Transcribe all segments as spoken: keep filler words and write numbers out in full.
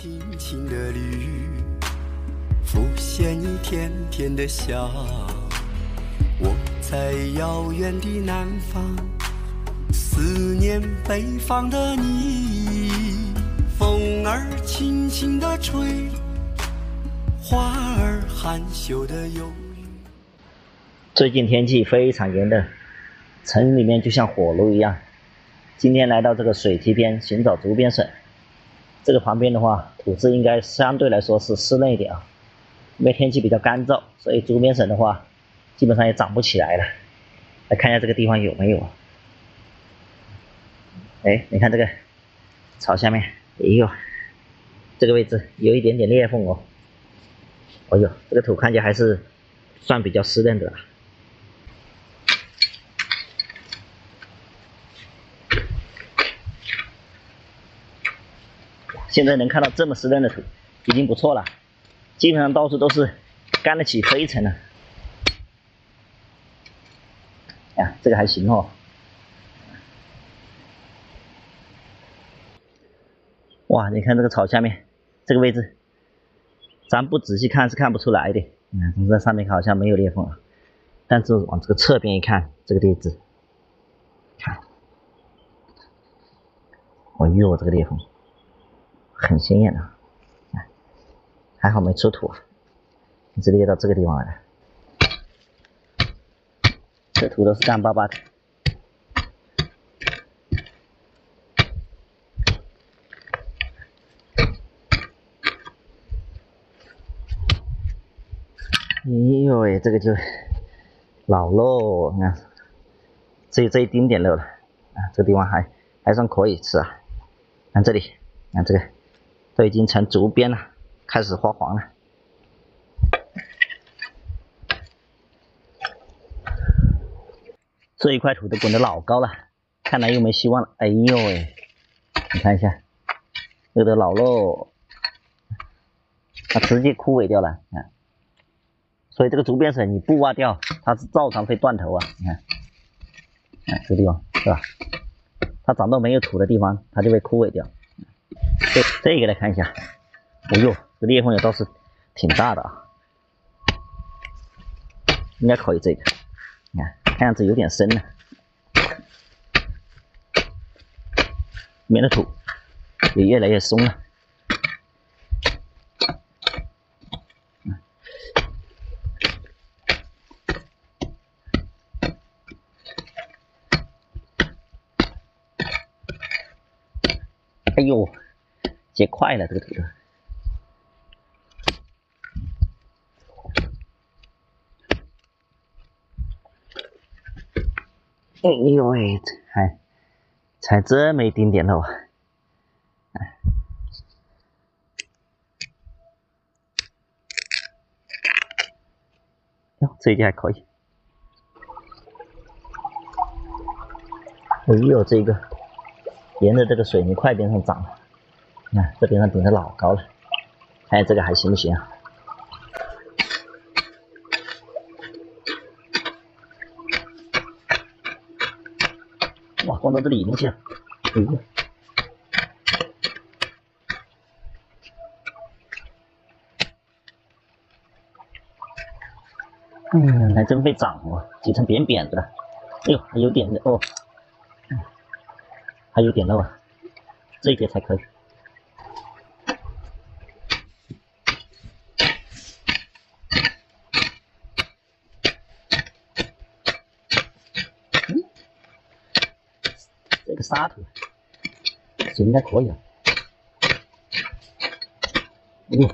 轻轻的绿，浮现你甜甜的笑。我在遥远的南方，思念北方的你。风儿轻轻地吹，花儿含羞的忧郁。 最近天气非常炎热，城里面就像火炉一样。今天来到这个水梯边寻找竹编笋，这个旁边的话，土质应该相对来说是湿润一点啊，因为天气比较干燥，所以竹编笋的话，基本上也长不起来了。来看一下这个地方有没有啊？哎，你看这个草下面，哎呦，这个位置有一点点裂缝哦。哎呦，这个土看起来还是算比较湿润的。现在能看到这么湿润的土，已经不错了，基本上到处都是干得起灰尘了。呀，这个还行哦。哇，你看这个草下面这个位置，咱不仔细看是看不出来的。你看，从这上面好像没有裂缝啊，但是往这个侧边一看，这个位置，看，哦呦，这个裂缝很显眼啊，还好没出土啊，一直裂到这个地方来了，这土都是干巴巴的。哎呦喂，这个就老肉，你看，只有这一丁点肉了啊，这个地方还还算可以吃啊。看这里，看这个都已经成竹编了，开始发黄了。这一块土都滚得老高了，看来又没希望了。哎呦喂，你看一下，这个老肉，它直接枯萎掉了，看。所以这个竹编笋你不挖掉，它是照常会断头啊！你看，看这个地方是吧？它长到没有土的地方，它就会枯萎掉。这这个来看一下，哦呦，这裂缝也倒是挺大的啊，应该可以这个。你看，看样子有点深了，里面的土也越来越松了。哎呦，结块了这个土豆。哎呦喂，还才这么一丁点肉啊！哎，哟，这一节还可以。哎呦，这个沿着这个水泥块边上长了，你看这边上顶得老高了，看看这个还行不行啊？哇，光到这里面去了，哎呦！嗯，还真会长哦，挤成扁扁的了。哎呦，还有点哦，还有点肉啊，这一节才可以。嗯，这个沙土应该可以啊。嗯。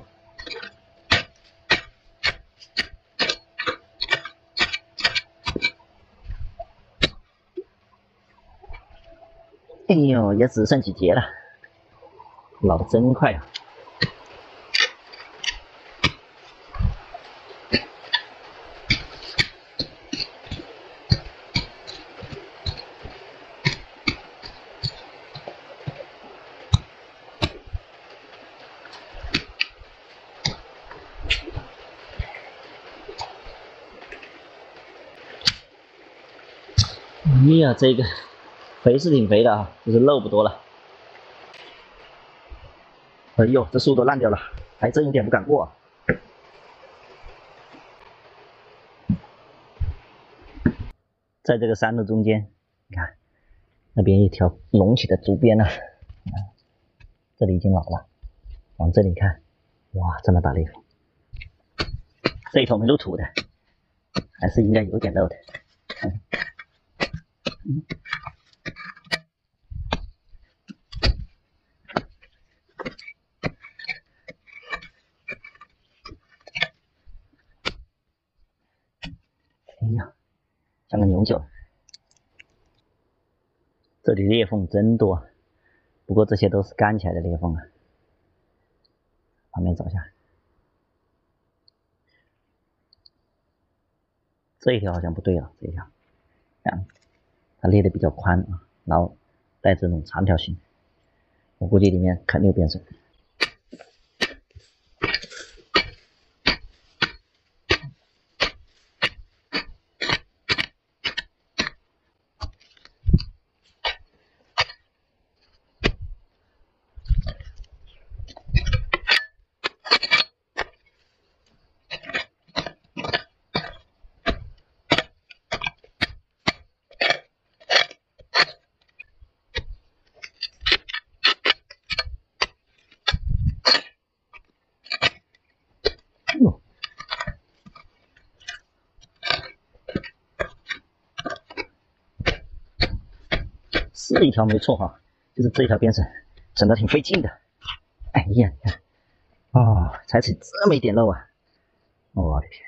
哎呦，也只剩几节了，老得真快啊！哎呀，这个肥是挺肥的啊，就是肉不多了。 哎呦，这树都烂掉了，还真有点不敢过啊。在这个山的中间，你看那边一条隆起的竹编呢、啊，这里已经老了，往这里看，哇，这么大裂缝，这一头没露土的，还是应该有点漏的。嗯嗯哎呀，像个牛角。这里裂缝真多，不过这些都是干起来的裂缝啊。旁边找一下，这一条好像不对了，这一条，看它裂的比较宽啊，然后带这种长条形，我估计里面肯定有变水。是一条没错哈，就是这一条边绳整的挺费劲的。哎呀，你看，哦，才起这么一点漏啊！我的天！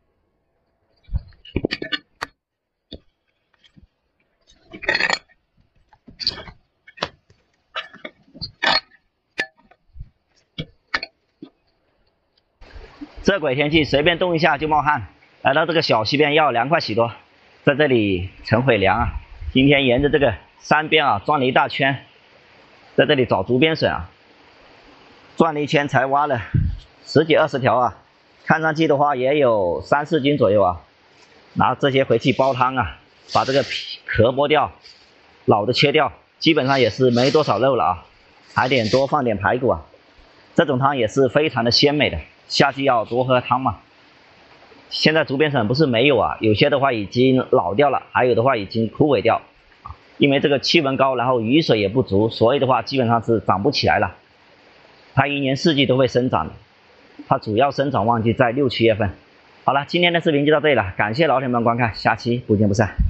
这鬼天气随便动一下就冒汗，来到这个小溪边要凉快许多。在这里晨会凉啊，今天沿着这个山边啊转了一大圈，在这里找竹编笋啊，转了一圈才挖了十几二十条啊，看上去的话也有三四斤左右啊。拿这些回去煲汤啊，把这个皮壳剥掉，老的切掉，基本上也是没多少肉了啊，还得多放点排骨啊，这种汤也是非常的鲜美的。夏季要多喝汤嘛。现在竹编笋不是没有啊，有些的话已经老掉了，还有的话已经枯萎掉。因为这个气温高，然后雨水也不足，所以的话基本上是长不起来了。它一年四季都会生长的，它主要生长旺季在六七月份。好了，今天的视频就到这里了，感谢老铁们观看，下期不见不散。